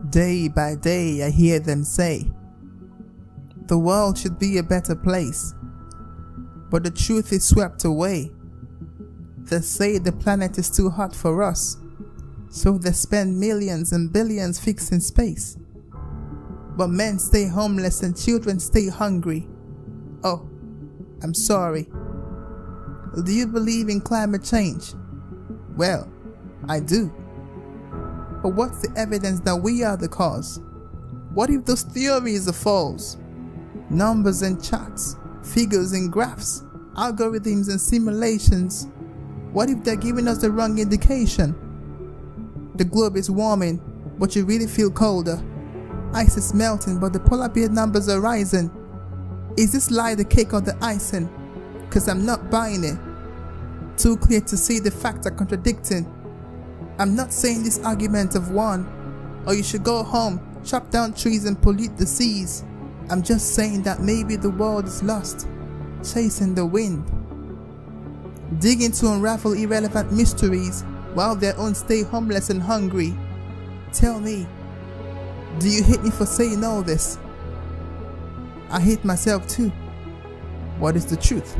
Day by day I hear them say, the world should be a better place, but the truth is swept away. They say the planet is too hot for us, so they spend millions and billions fixing space. But men stay homeless and children stay hungry. Oh, I'm sorry. Do you believe in climate change? Well, I do. But what's the evidence that we are the cause? What if those theories are false? Numbers and charts, figures and graphs, algorithms and simulations. What if they're giving us the wrong indication? The globe is warming, but you really feel colder. Ice is melting, but the polar bear numbers are rising. Is this lie the cake or the icing? Cause I'm not buying it. Too clear to see the facts are contradicting. I'm not saying this argument of one, or you should go home, chop down trees and pollute the seas. I'm just saying that maybe the world is lost, chasing the wind, digging to unravel irrelevant mysteries while their own stay homeless and hungry. Tell me, do you hate me for saying all this? I hate myself too. What is the truth?